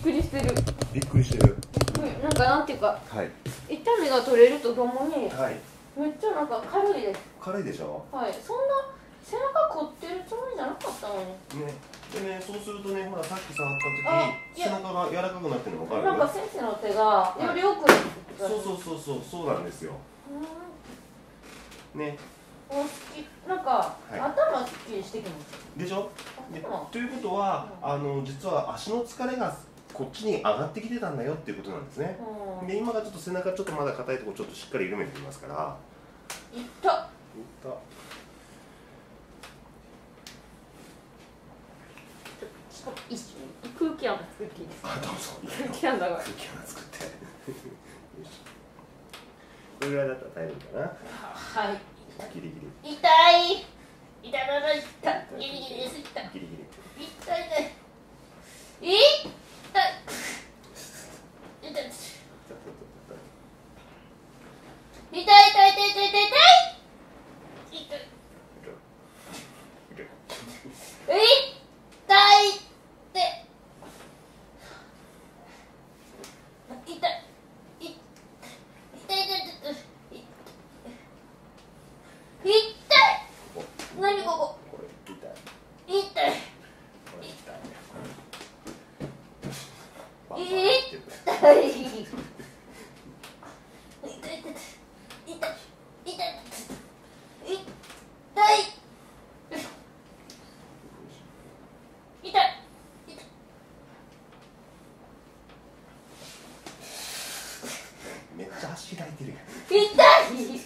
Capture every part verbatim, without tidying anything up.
くりしてる。 びっくりしてる。 なんかなんていうか、 はい。 痛みが取れるとともに、 はい。 めっちゃなんか軽いです。 軽いでしょ。 はい、そんな背中凝ってるつもりじゃなかったのに。 ね。でね、そうするとね、ほらさっき触ったあ時、背中が柔らかくなってるの分かる？ なんか先生の手がより奥に。 そうそうそうそう、そうなんですよ。ね。 お好き、なんか、 はい、 頭すっきりしてきます。 でしょ。でということは、うん、あの実は足の疲れがこっちに上がってきてたんだよっていうことなんですね。うん、で今がちょっと背中ちょっとまだ硬いところちょっとしっかり緩めてみますから。 いった。いった。一緒に空気穴作っていいですか？ あ、どうぞ。 空気穴が。 空気穴作って。これぐらいだったら大丈夫かな。 はい。 ギリギリ。 痛い。痛い痛い痛い。ギリギリです。痛い。 ギリギリ。 痛いね。痛い。痛い。痛い。痛い痛い痛い痛い痛い痛い痛い。痛いって。痛い。痛い痛い痛い。痛い。何ここ。 これ痛い。 痛い。 これ痛い。 痛い。痛い。痛い。痛い。痛い。痛い。 めっちゃ足開いてるやん。 痛い。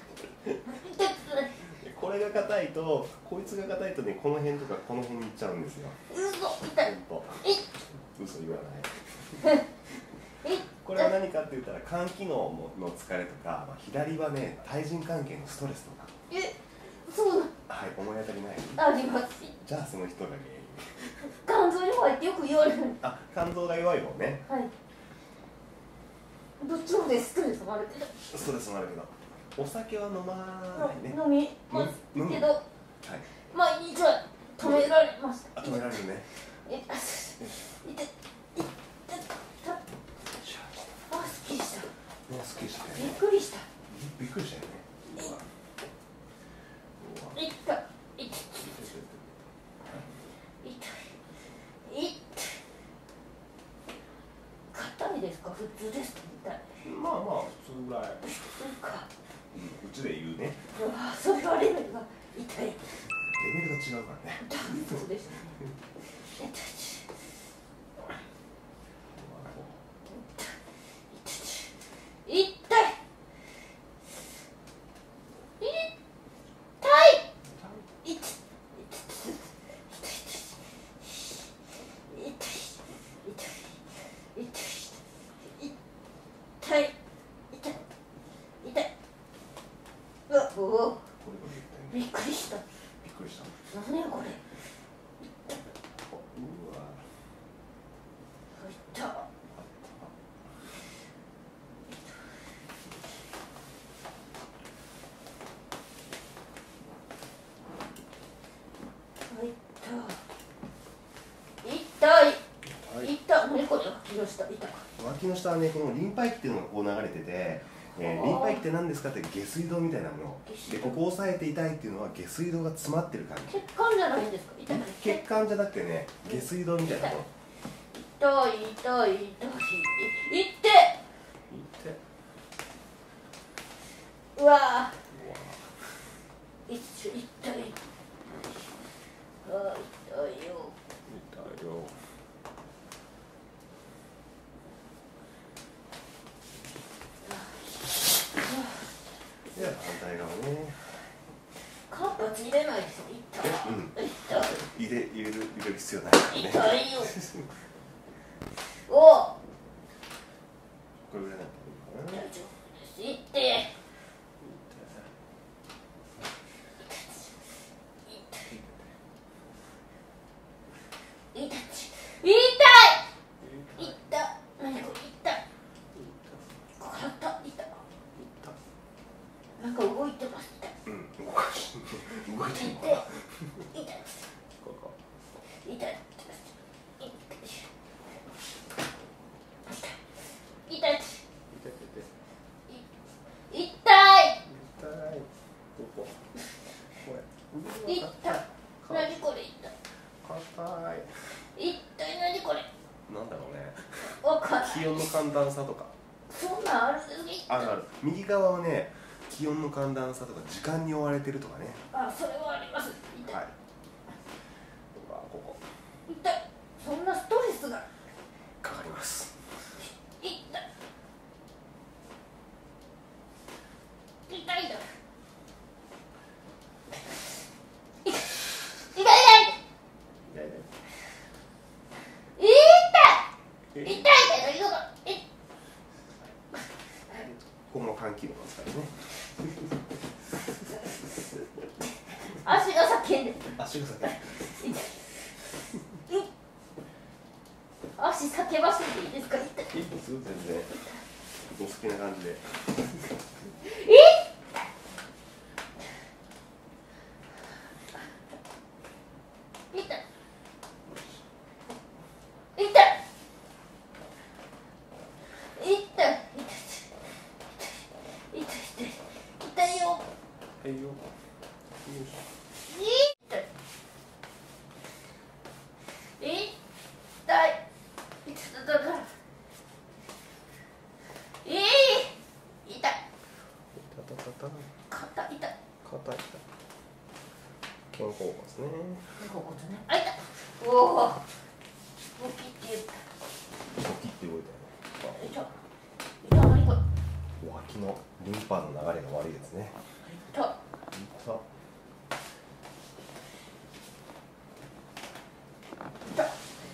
これが硬いと、こいつが硬いとね、この辺とかこの辺にいっちゃうんですよ。 嘘。痛い。 嘘言わない。これは何かって言ったら肝機能の疲れとか、まあ、左はね、対人関係のストレスとか。 え、そうな。 はい、思い当たりない。 あります。 じゃあその人が原因。 肝臓に弱いってよく言われる。 あ、肝臓が弱い方ね。 はい。どっちもでストレスもあるけど。 ストレスもあるけど。お酒は飲まないね。 飲みますけど、はい、毎日は止められました。 あ、止められるね。 え、あ、痛い、痛い、痛い。あ、すっきりした。 ね、すっきりしたね。 びっくりした。 びっくりしたよね。 痛い、痛い、痛い、痛い。硬いですか？普通ですか？痛い。 まあまあ普通ぐらい。 普通か。 うん、うちで言うね。 ああ、それはレベルが痛い。レベルが違うからね。 そうですね。痛い。痛い。痛い。痛い。痛い。うわ、おお。びっくりした。 びっくりした。 何やこれ。 うわ。 痛っ。痛い。痛い。何これ。脇の下。痛い。 脇の下はね、このリンパ液っていうのがこう流れてて、えー、リンパ液って何ですかって下水道みたいなもので、ここを押さえて痛いっていうのは下水道が詰まってる感じ。 血管じゃないんですか？痛い。 血管じゃなくてね、下水道みたいなもの。 痛い痛い痛い。痛い。うわー。痛い。痛い。あー、痛いよ。 痛いよ。では反対側ね。 間髪入れないですよ。痛い。 うん。 痛い。 入れ入れる入れる必要ないからね。 痛いよ。お。 これぐらいだったらいいかな。 大丈夫です。痛い。痛い。痛い。痛い。何これ。痛い。硬い。痛い。なんか動いてます。 うん、動かし動いてるのかな。 痛い。 ここ。 痛い。痛い。 気温の寒暖差とか。 そんなんあるんですね。 あるある。右側はね、気温の寒暖差とか時間に追われてるとかね。 あ、それはあります。痛い。 はい。うわここ痛い。そんなストレスがかかります。 痛い。痛いだ。痛い痛い痛い。 いやいや。 痛い痛いけど、いここも換気のますからね。 足が叫んで。 足が先。 足叫ばせていいですか。痛い。 いいです全然。お好きな感じで。 痛い。痛い。痛い。痛い。痛い。痛い。痛いよ。 はいよ。よいしょ。 痛い。痛い。痛い。痛い。だから。ええ。痛い。 たたたた。 肩痛い。 肩痛い。肩甲骨ね。 ここね。あ、痛い。おお。ボキって言った。 ボキって動いたよね。 痛い。痛い。何これ。 脇のリンパの流れが悪いですね。 痛い。 痛い。 痛い。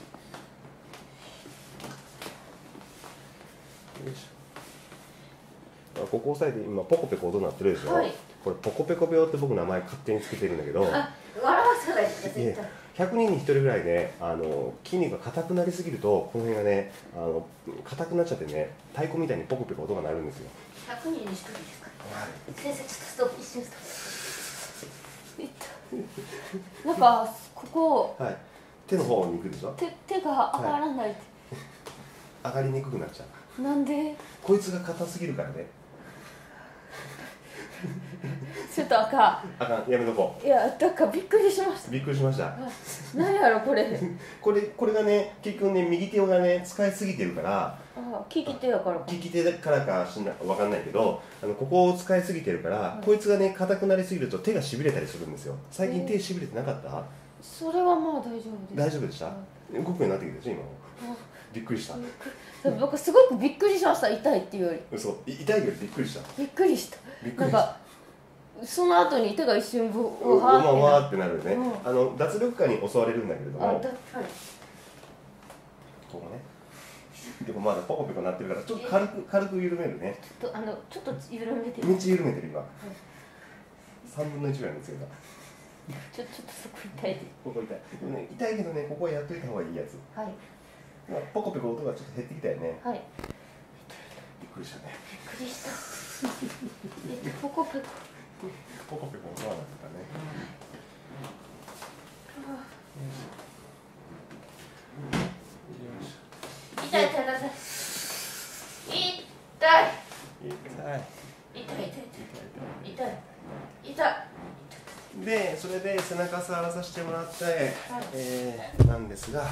よいしょ。ここ押さえて今ポコペコ音鳴ってるでしょ、はい、これポコペコ病って僕名前勝手につけてるんだけど、 あ、笑わせないですね、ひゃくにんにひとりぐらいね、あの筋肉が硬くなりすぎるとこの辺がねあの硬くなっちゃってね、太鼓みたいにポコペコ音が鳴るんですよ。 ひゃくにんにひとりですか。はい、先生ちょっとストップ、一瞬ストップ。なんかここ、 はい、手の方に行くでしょ。 手手が上がらないって、 はい、上がりにくくなっちゃう。 なんで？ こいつが硬すぎるからね。 ちょっとあかん。 あかん、やめとこう。いや、だからびっくりしました。 びっくりしました。 何やろこれ。 これこれがね、結局ね、右手がね使いすぎてるから。 あ、利き手やからか。 利き手からかしなわかんないけど、あのここを使いすぎてるから、はい、こいつがね硬くなりすぎると手がしびれたりするんですよ。最近手しびれてなかった？ それはまあ大丈夫です。 大丈夫でした？動くようになってきたでしょ今。びっくりした。 僕すごくびっくりしました。痛いっていうより。 嘘、痛いよりびっくりした。 びっくりした。 びっくりした。 その後に手が一瞬ブワーワーってなるね。あの脱力感に襲われるんだけれども。ここね。でもまだポコポコなってるからちょっと軽く軽く緩めるね。 ちょっとあのちょっと緩めてる。 めっちゃ緩めてる今。三分の一ぐらいの強さ。 ちょちょっとそこ痛いで。 ここ痛い。でもね痛いけどね、ここはやっといた方がいいやつ。 はい。 ポコペコ音がちょっと減ってきたよね。 はい。 びっくりしたね。 びっくりした。ポコペコ。 ポコペコ音が鳴ってたね。 痛い痛い痛い。痛い。痛い痛い痛い痛い痛い。 で、それで背中触らさせてもらって、はい、えー、なんですが、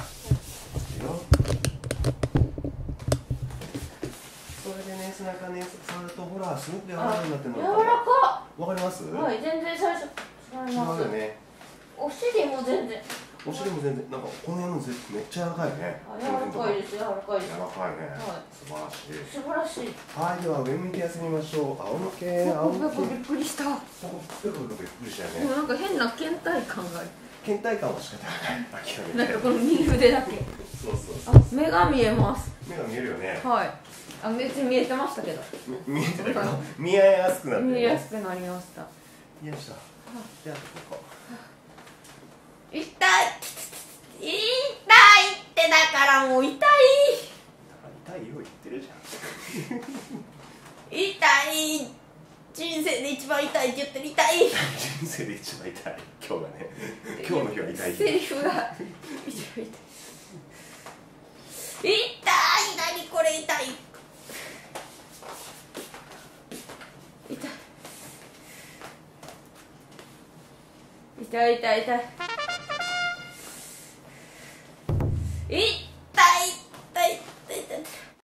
それでね、背中ね、触ると、ほら、すごく柔らかくなってるの。 柔らかっ。 わかります？ はい、全然最初。 違うよね。 お尻も全然。 お尻も全然、なんか、この辺もめっちゃ柔らかいね。 柔らかいです、柔らかいです。 柔らかいね。素晴らしい。 素晴らしい。 はい、では、上向いて休みましょう。仰向け、仰向け。 びっくりした。 ペコペコびっくりしたよね。 でもなんか変な倦怠感がある。 倦怠感は仕方ない。諦めて。 なんかこの右腕だけ。 そうそうそう。 あ、目が見えます。 目が見えるよね。 はい。あ、別に見えてましたけど。 見えてたけど、見えやすくなって。 見えやすくなりました。 よいしょ。じゃあ、ここ。 痛い。痛いってだからもう痛い。 痛いよ言ってるじゃん。 痛い。人生で一番痛いって言ってる。痛い。 人生で一番痛い。今日がね。今日の日は痛い。 セリフが一番痛い。痛い。何これ痛い。痛い。痛い痛い痛い。痛い。